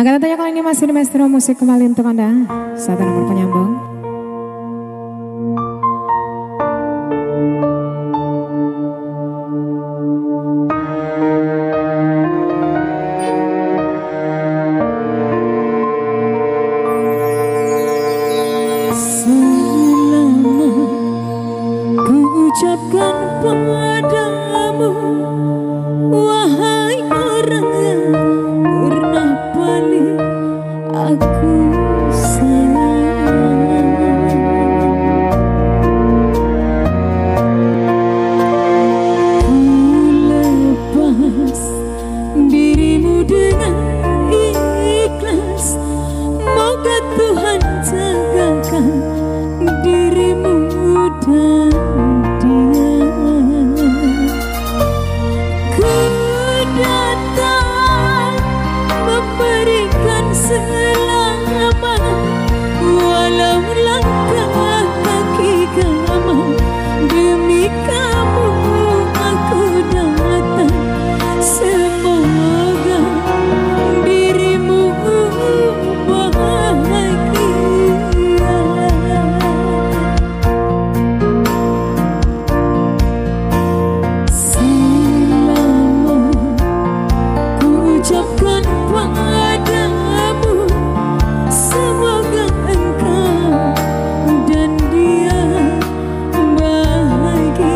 Angkatan tanya kali ini masih di Maestro Musik kembali untuk Anda. Satu nomor penyambung. Selama ku ucapkan padamu, wahai orang yang pernah paling aku sayang, ku lepas dirimu dengan ikhlas. Moga Tuhan jagakan dirimu dan dia. Ku datang memberikan selamat, walau langkah kaki kamu. Demi kamu aku datang. Semoga dirimu bahagia. Selama ku ucapkan padamu, semoga engkau dan dia bahagia.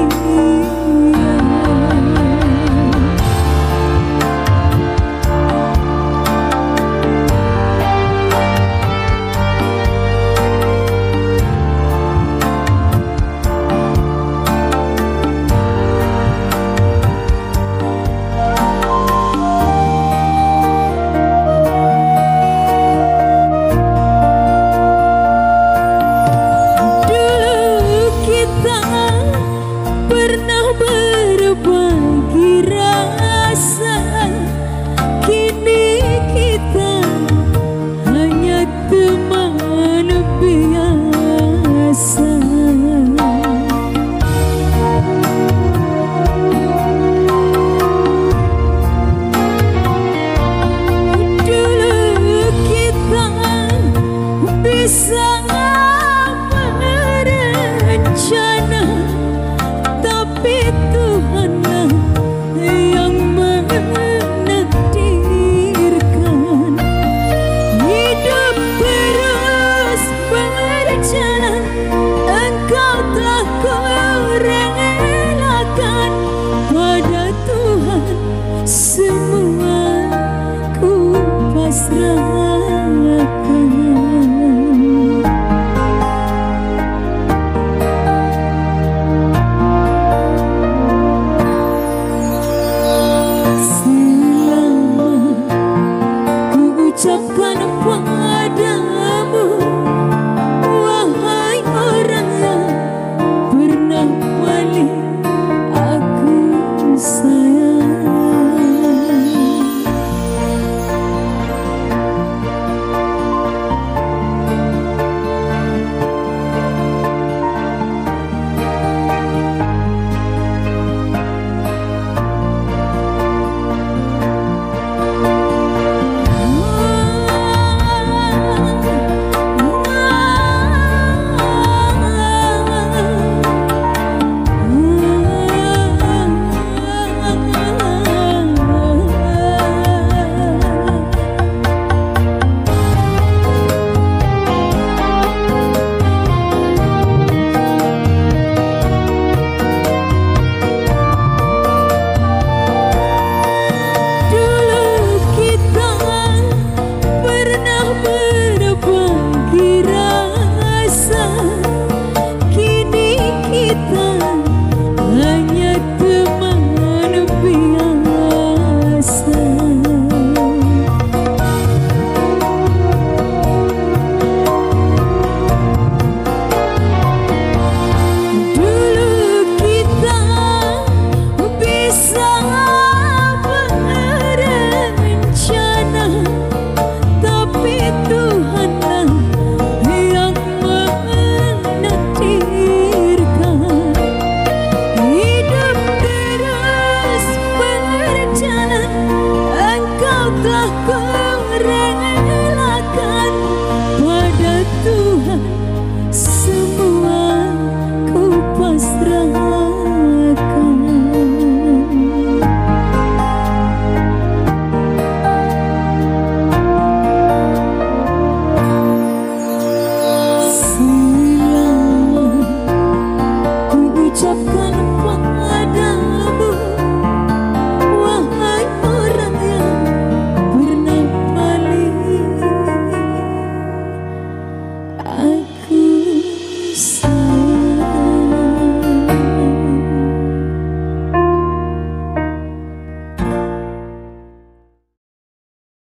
Dulu kita pernah berbagi rasa, kini kita hanya teman biasa. Dulu kita bisa